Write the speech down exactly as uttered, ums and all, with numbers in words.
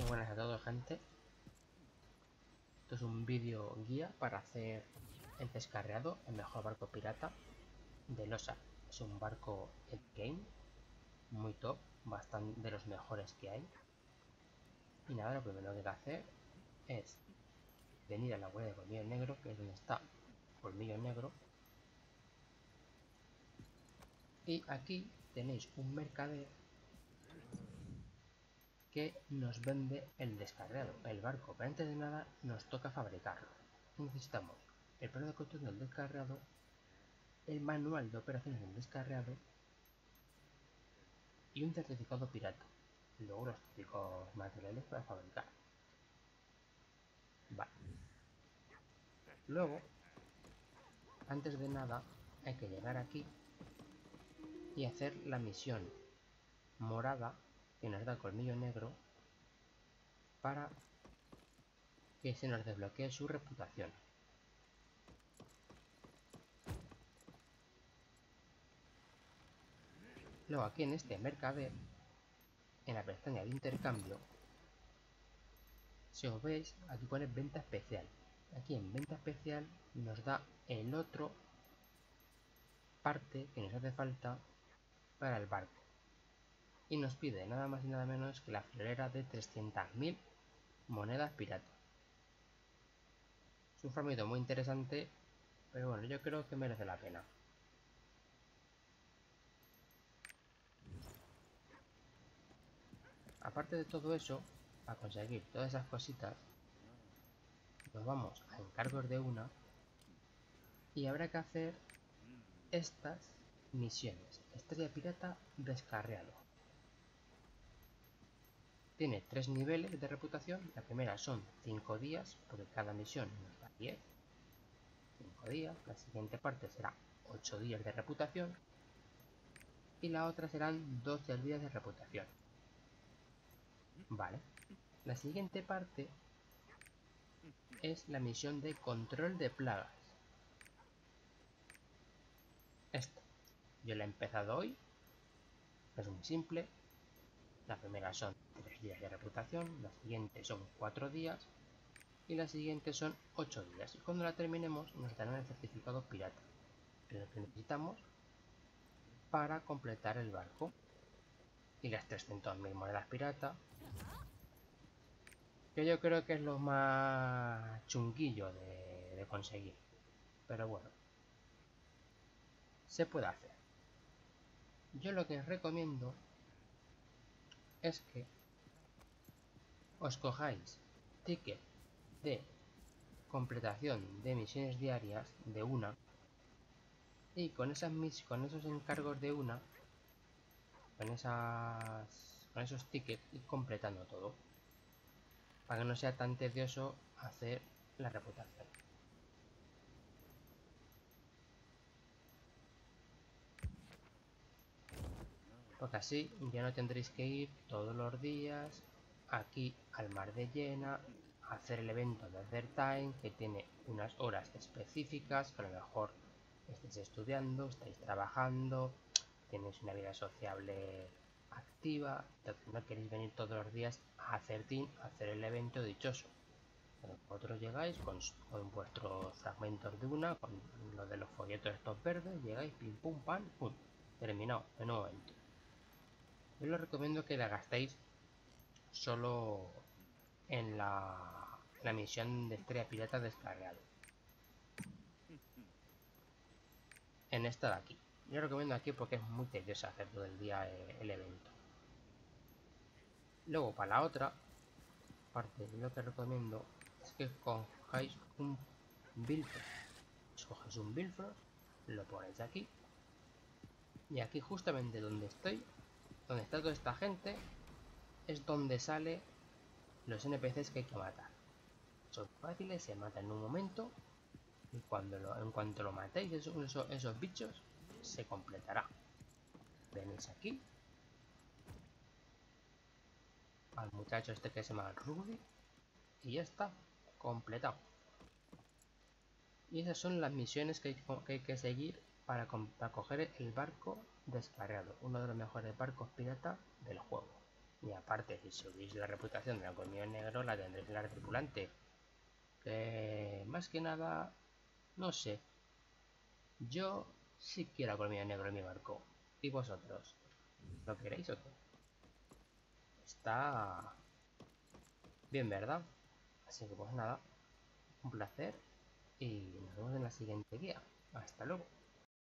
Muy buenas a todos, gente. Esto es un vídeo guía para hacer el Descarriado, el mejor barco pirata de Losa. Es un barco endgame, muy top, bastante de los mejores que hay. Y nada, lo primero que hay que hacer es venir a la web de Colmillo Negro, que es donde está Colmillo Negro. Y aquí tenéis un mercader que nos vende el Descarriado, el barco, pero antes de nada nos toca fabricarlo. Necesitamos el plano de construcción del Descarriado, el manual de operaciones del Descarriado y un certificado pirata. Y luego los típicos materiales para fabricar. Vale. Luego, antes de nada, hay que llegar aquí y hacer la misión morada que nos da el Colmillo Negro para que se nos desbloquee su reputación. Luego aquí en este mercader, en la pestaña de intercambio, si os veis, aquí pone venta especial. Aquí en venta especial nos da el otro parte que nos hace falta para el barco. Y nos pide nada más y nada menos que la friolera de trescientas mil monedas pirata. Es un farmito muy interesante, pero bueno, yo creo que merece la pena. Aparte de todo eso, para conseguir todas esas cositas, nos vamos a encargos de una y habrá que hacer estas misiones. Estrella pirata Descarriado. Tiene tres niveles de reputación. La primera son cinco días, porque cada misión nos da diez. cinco días. La siguiente parte será ocho días de reputación. Y la otra serán doce días de reputación. Vale. La siguiente parte es la misión de control de plagas. Esta. Yo la he empezado hoy. Es muy simple. La primera son tres días de reputación. La siguiente son cuatro días. Y la siguiente son ocho días. Y cuando la terminemos nos darán el certificado pirata, que es lo que necesitamos para completar el barco. Y las trescientas mil monedas pirata, que yo creo que es lo más chunguillo de, de conseguir. Pero bueno, se puede hacer. Yo lo que os recomiendo es que os cojáis ticket de completación de misiones diarias de una, y con esas mis con esos encargos de una, con esas con esos tickets, ir completando todo, para que no sea tan tedioso hacer la reputación. Porque así ya no tendréis que ir todos los días aquí al mar de Jena a hacer el evento de Desert Time, que tiene unas horas específicas, que a lo mejor estáis estudiando, estáis trabajando, tenéis una vida sociable activa, entonces no queréis venir todos los días a hacer team, a hacer el evento dichoso. Pero vosotros llegáis con, con vuestros fragmentos de una, con lo de los folletos estos verdes, llegáis, pim pum pam, pum, terminado en un momento. Yo os recomiendo que la gastéis solo en la, la misión de Estrella Pirata Descarriado. En esta de aquí. Yo recomiendo aquí porque es muy tedioso hacer todo el día eh, el evento. Luego, para la otra parte, lo que recomiendo es que cojáis un Bifrost. Escogéis un Bifrost, lo ponéis aquí. Y aquí, justamente donde estoy, donde está toda esta gente, es donde sale los N P Cs que hay que matar. Son fáciles, se matan en un momento. Y cuando lo, en cuanto lo matéis, esos, esos, esos bichos, se completará. Venís aquí al muchacho este que se llama Rudy y ya está, completado. Y esas son las misiones que hay que, hay que seguir para, para coger el barco Descarriado, uno de los mejores barcos pirata del juego. Y aparte, si subís la reputación del colmillo negro, la tendréis en la tripulante. Que más que nada, no sé. Yo sí quiero a colmillo negro en mi barco. ¿Y vosotros? ¿Lo queréis o qué? Está bien, ¿verdad? Así que pues nada, un placer y nos vemos en la siguiente guía. Hasta luego.